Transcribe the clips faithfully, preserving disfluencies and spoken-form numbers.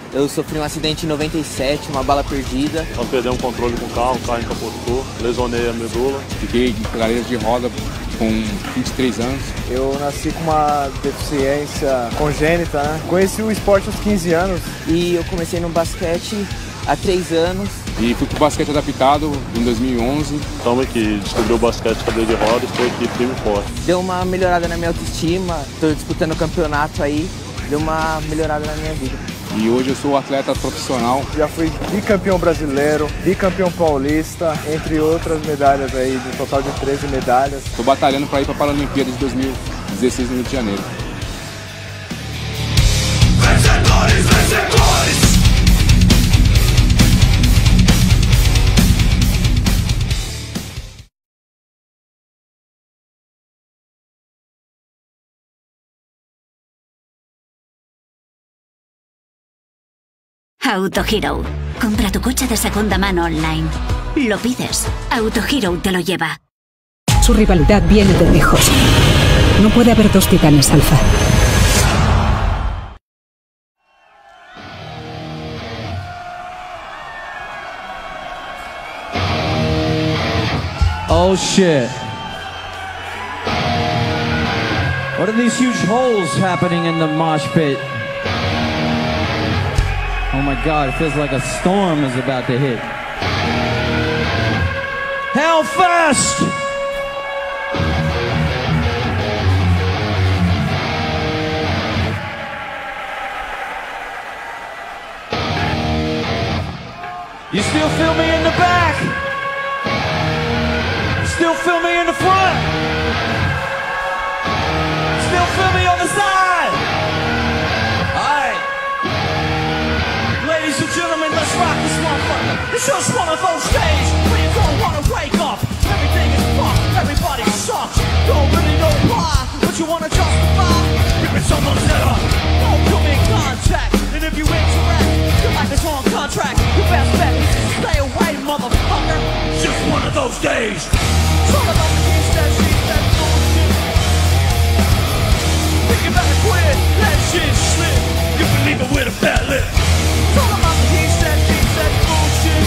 Eu sofri um acidente em noventa e sete, uma bala perdida. Nós perdemos um controle com o carro, o carro encapotou, lesionei a medula. Fiquei em cadeira de roda com vinte e três anos. Eu nasci com uma deficiência congênita, né? Conheci o esporte aos quinze anos. E eu comecei no basquete há três anos. E fui pro basquete adaptado em dois mil e onze. Então que descobriu o basquete cadeira de rodas, foi aqui firme e forte. Deu uma melhorada na minha autoestima, estou disputando o campeonato aí, deu uma melhorada na minha vida. E hoje eu sou atleta profissional. Já fui bicampeão brasileiro, bicampeão paulista, entre outras medalhas aí, de um total de treze medalhas. Estou batalhando para ir para a Paralimpíada de dois mil e dezesseis no Rio de Janeiro. Vencedores, vencedores! Autohero. Compra tu coche de segunda mano online. Lo pides, Autohero te lo lleva. Su rivalidad viene de lejos. No puede haber dos titanes alfa. Oh shit. What are these huge holes happening in the mosh pit? Oh my God, it feels like a storm is about to hit. Hellfest! You still feel me in the back? Still feel me in the front? Still feel me on the side? Alright. Ladies and gentlemen, let's rock this motherfucker. It's just one of those days where you don't wanna wake up. Everything is fucked, everybody sucks. Don't really know why, but you wanna justify. Ripping someone's head up. Don't come in contact, and if you interact, you're like this on contract. Your best bet is to stay away, motherfucker. It's just one of those days. It's all about the he said, she said bullshit. Think you better quit, that shit slip. You can leave it with a bad lip. It's all about the he said, she said bullshit.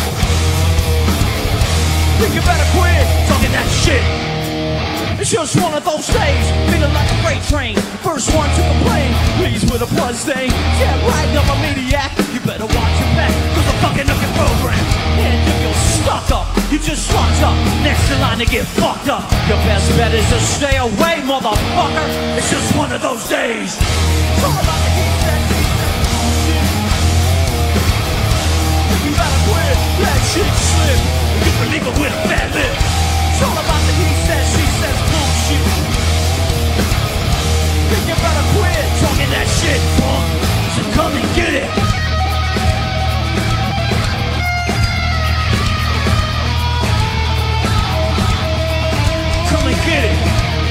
Think you better quit talking that shit. It's just one of those days, feeling like a freight train. First one to complain, please with a blood stain. Yeah, right, I'm a maniac. You better watch your back, cause I'm fucking up your program. And if you're stuck up, you just fucked up. Next in line to get fucked up. Your best bet is to stay away, motherfucker. It's just one of those days. It's all about the he said, she said bullshit. You better quit, that shit slip. You can leave it with a bad lip. It's all about the he said, she says bullshit. Think you better quit talking that shit, punk. So come and get it. Come and get it.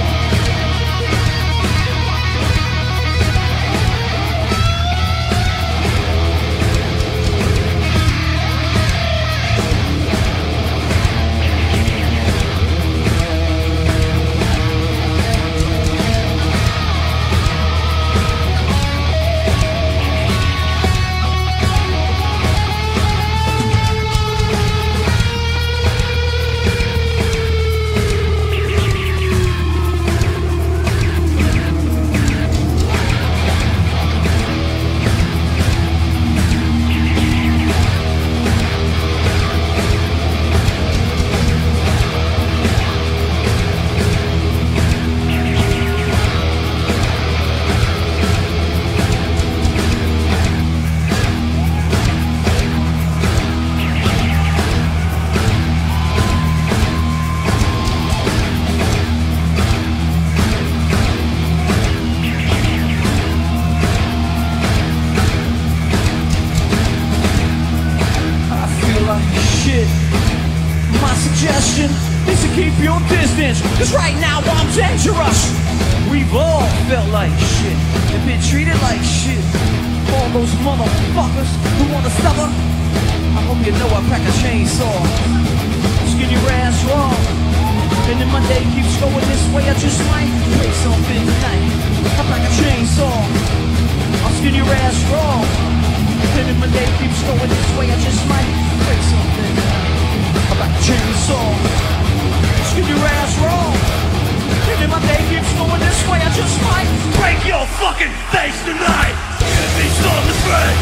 Cause right now I'm dangerous. We've all felt like shit and been treated like shit. All those motherfuckers who wanna suffer, I hope you know I pack a chainsaw. Skin your ass raw. And then my day keeps going this way, I just might play something tonight. I pack a chainsaw. I'll skin your ass raw. And if my day keeps going this way, I just might say something about chainsaw. Skip your ass wrong. And if my day keeps going this way, I just might break your fucking face tonight. Give me something to break.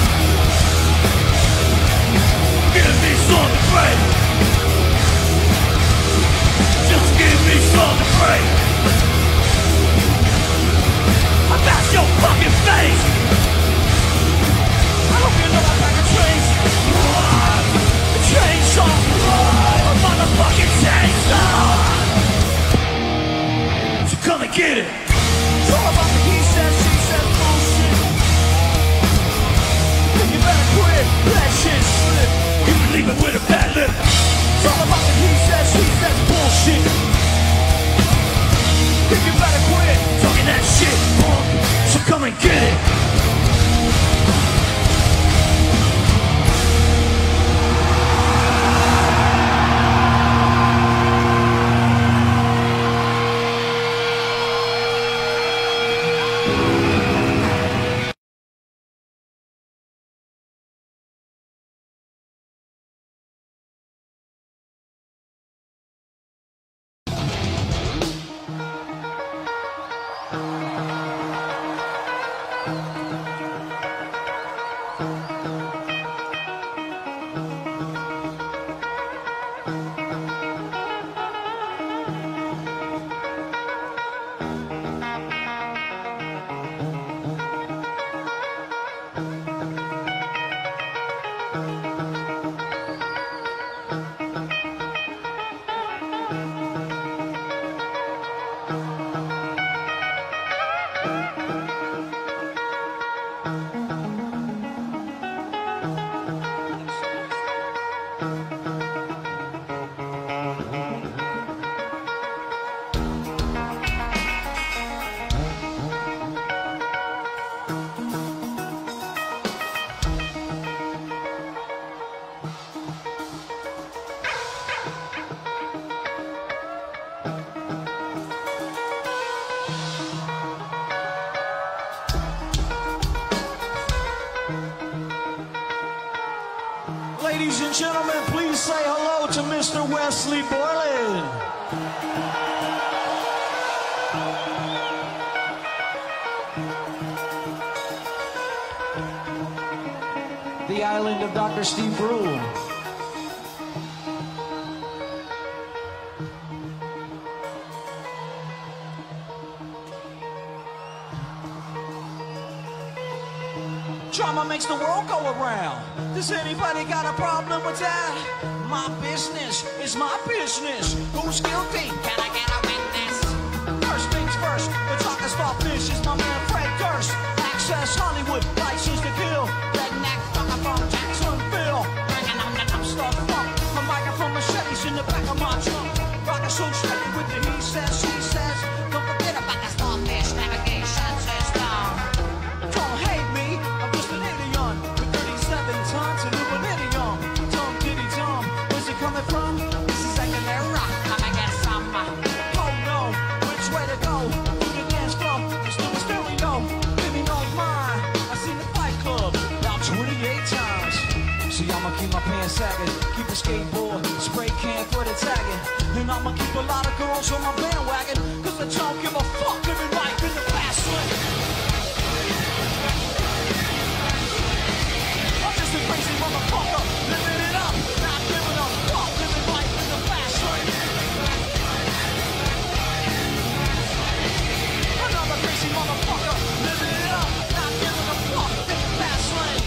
Give me something to break. Just give me something to break. About your fucking face. I hope you know I'm like a trace. A chainsaw. A motherfucking chainsaw. So come and get it. It's all about the he says, she says bullshit. You better quit, that shit slip. You can leave it with a bad lip. It's all about the he says, she says bullshit. You better quit talking that shit, punk. So come and get it. Ladies and gentlemen, please say hello to Mister Wesley Borland. The island of Doctor Steve Brule. Drama makes the world go around. Does anybody got a problem with that? My business is my business. Who's guilty? Can I get a witness? First things first, the talking starfish is my man Fred Durst. Access Hollywood, license to kill. Redneck fucker from Jacksonville. Bringing on the dumpster funk. My microphone machetes in the back of my trunk. Rockin' so straight with the he says, she says. Don't forget about the starfish navigation system. Don't hate me, I'm just an idiot with thirty-seven tons of illuminatium. Tom diddy Tom, where's it coming from? This is secondary rock, come and get some. Oh no, which way to go? To the dance floor, it's still a stereo. Baby, don't mind, I seen the Fight Club about twenty-eight times. See, I'ma keep my pants sagging, keep a skateboard, spray can for the tagging. And I'ma keep a lot of girls on my bandwagon, cause I don't give a fuck living life in the fast lane. I'm just a crazy motherfucker, living it up, not giving a fuck, living life in the fast lane. Another crazy motherfucker, living it up, not giving a fuck in the fast lane.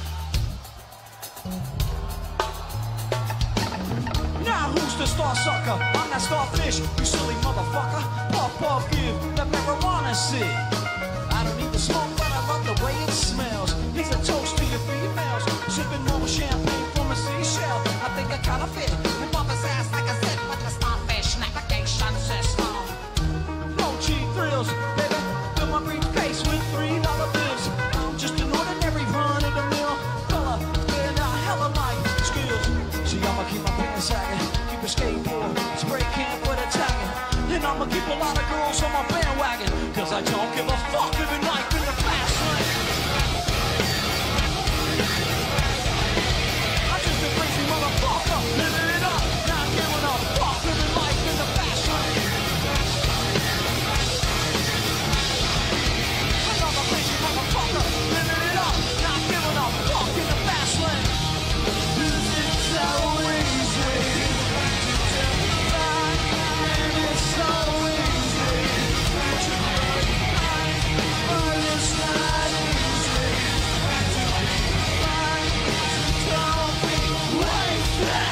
Now who's the star sucker? I'm that starfish, you silly motherfucker. Puff, puff, give the marijuana sit. I don't need the smoke, but I love the way it smells. Here's a toast to your females. Sipping more champagne from a seashell. I think I kinda fit and pop his ass like I said with the starfish navigation system. No G thrills, baby. Fill my briefcase with three dollar bills. I'm just an ordinary run of the mill fella. And I hella like skills. See, I'ma keep my pants sagging, keep a skateboard, spray can for the tagging. And I'ma keep a lot of girls on my bandwagon, cause I don't give a fuck living life in the fast lane. motherfucker, living it up, not giving a fuck, living life in the fast lane. Another crazy motherfucker, living it up, not giving a fuck in the fast lane. This is so easy, and it's so easy, but it's not easy. Don't be wasted.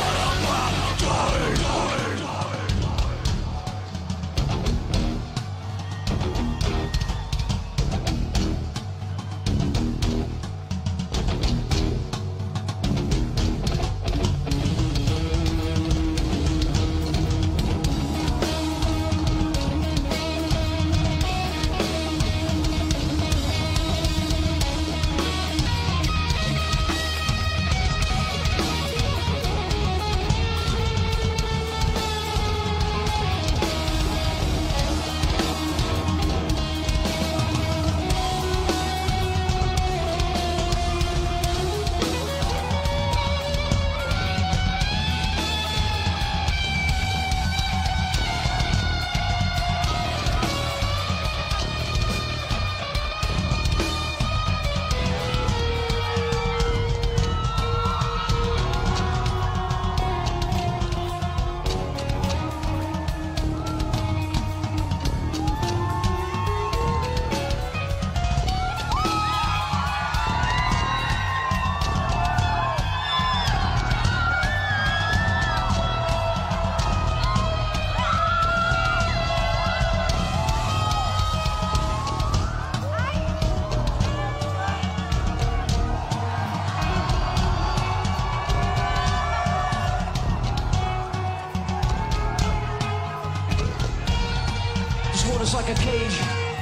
Like a cage,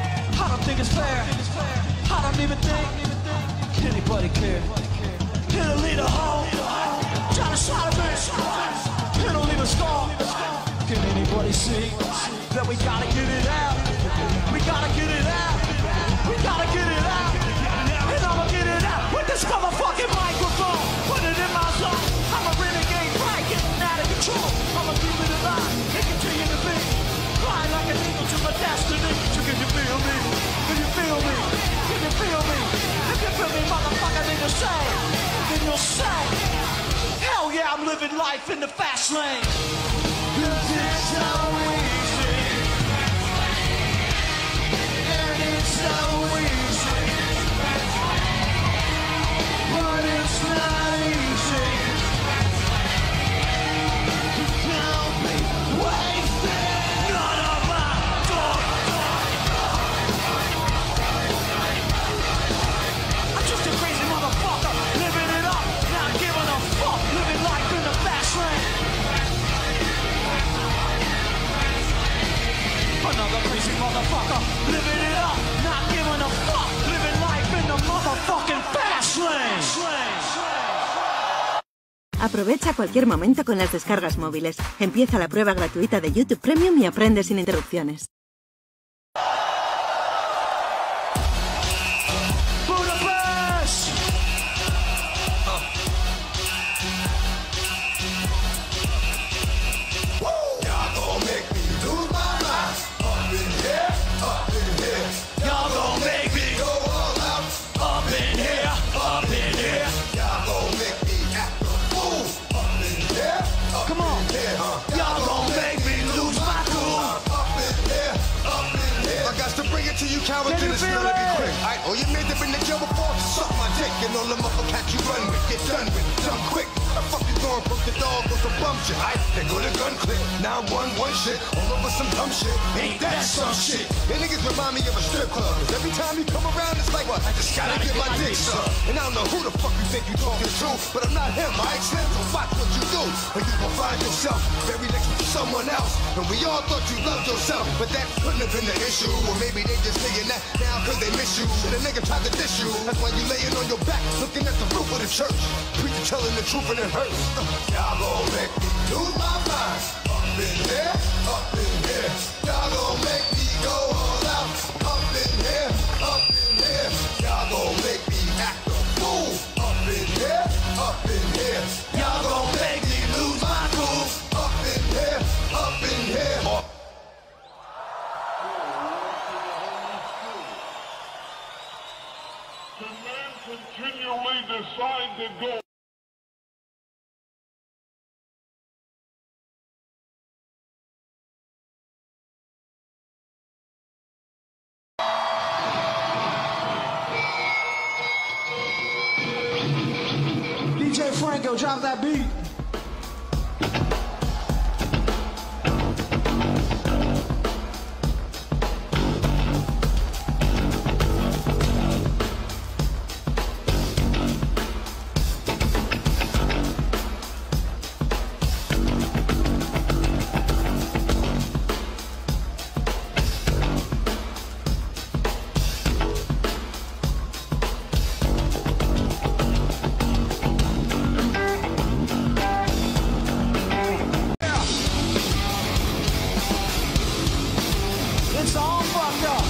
I don't think it's fair. I don't even think anybody care. It'll lead a home, trying to shot a man. It'll leave a scar. Can anybody see that we gotta get it out? We gotta get it out. We gotta get it out. And I'ma get it out with this motherfucking microphone. Put it in my zone. I'm a renegade, right? Getting out of control. I'ma keep it alive and continue to be. Fly like an eagle to my destiny. So can you feel me? Can you feel me? Can you feel me? If you feel me, motherfucker, then you'll say, then you'll say, hell yeah, I'm living life in the fast lane. Cause it's so easy. And it's so easy. But it's not easy. Don't be wasted. Another crazy motherfucker, living it up, not giving a fuck, living life in the motherfucking fast lane. Aprovecha cualquier momento con las descargas móviles. Empieza la prueba gratuita de YouTube Premium y aprende sin interrupciones. You coward to the spirit of be quick. Alright, all you made up in the jail before, suck my dick. And all the motherfuckers you run with, get done with, done quick. The fuck you going, broke the dog with some bum shit. Alright, they go to gun click. Now one, one shit, all over some dumb shit. Ain't that some shit? And niggas remind me of a strip club. Cause every time you come around, it's like, what? I just gotta get my dick sucked. And I don't know who the fuck you think you talking to, but I'm not him, alright? Slim, so watch what you do. Or you gon' find yourself very next to someone else. And we all thought you loved yourself, but that couldn't have been the issue. Or maybe they just saying that now cause they miss you. And a nigga tried to diss you. That's why you laying on your back, looking at the roof of the church. Preacher telling the truth and it hurts. Y'all gon' make me lose my mind. Up in here, up in here. Y'all gon' make me go all out. Up in here, up in here. Y'all gon' make me act a fool. Up in here, up in here. Y'all gon' make me continually decide to go. D J Franco, drop that beat. It's all fucked up.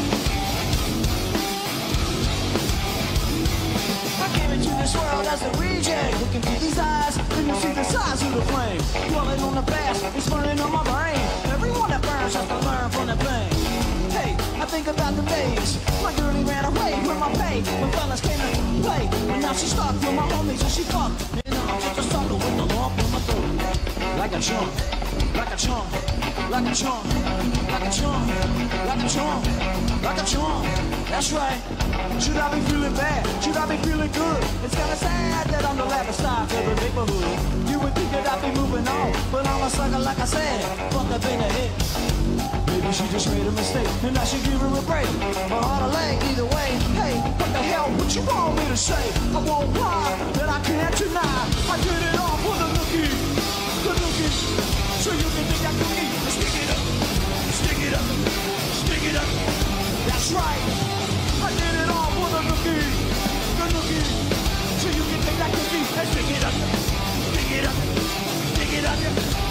I came into this world as a reject. Looking through these eyes, then you see the size of the flame. Dwelling on the past, it's burning on my brain. Everyone that burns has to learn from the pain. Hey, I think about the days my girlie ran away with my pay when fellas came to play. But now she's stuck with my homies and she fucked. And I'm just a sucker with the lump in my throat. Like a chump, like a chump, like a chump, like a chump, like a chump, like a chump. That's right. Should I be feeling bad? Should I be feeling good? It's kinda sad that I'm the laughing stock of the neighborhood. You would think that I'd be moving on, but I'm a sucker like I said. Fuck up in the head. Maybe she just made a mistake, and I should give her a break. Or on a leg, either way. Hey, what the hell? What you want me to say? I won't lie that I can't deny. I did it all for the lookie, the lookie. So you can think I can eat. Stick it up, stick it up, stick it up. That's right. I did it all for the lookie, the lookie. So you can think I can eat. Stick it up, stick it up, stick it up.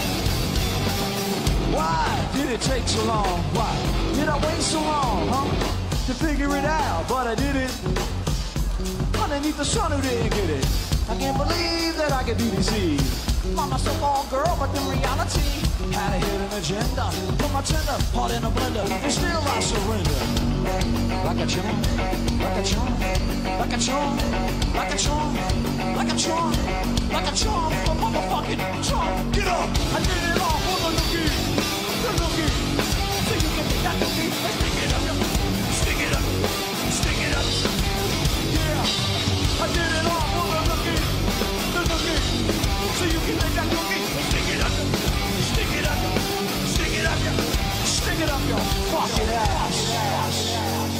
Why did it take so long? Why did I wait so long, huh? To figure it out, but I did it. Underneath the sun who didn't get it. I can't believe that I could be deceived. Mama so all girl, but in reality had a hidden agenda. Put my tender heart in a blender, and still I surrender. Like a chump, like a chump, like a chump, like a chump, like a chump, like a chump, a motherfucking chump. Get up! I did it all for the lookie, the lookie. So you can think that lookie, stick it up, stick it up, stick it up. Yeah, I did it all for the lookie, the lookie. So you can make that cookie, stick it up, stick it up, stick it up, stick it up your fucking ass.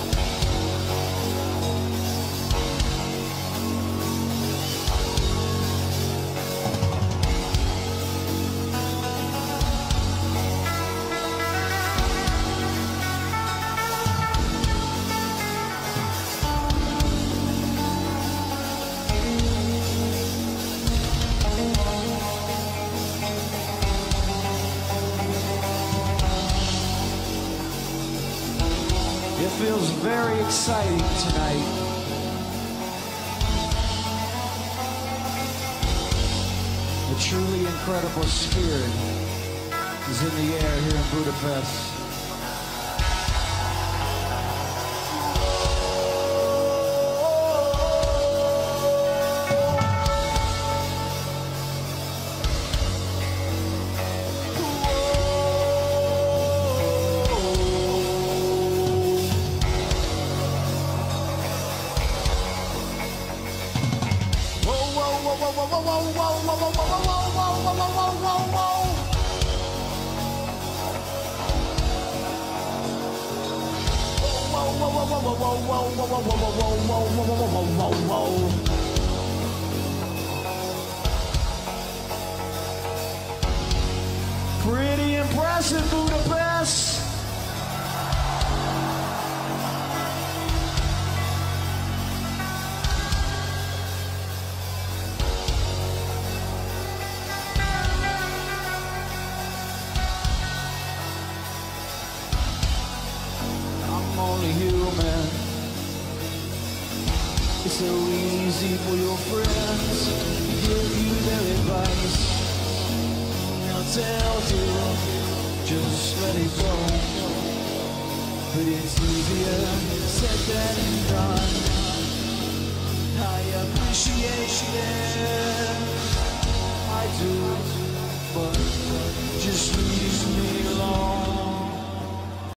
It feels very exciting tonight. A truly incredible spirit is in the air here in Budapest. Pretty impressive, Budapest. I'm only human. It's so easy for your friends to give you their advice. They'll tell you, just let it go. But it's easier said than done. initiation.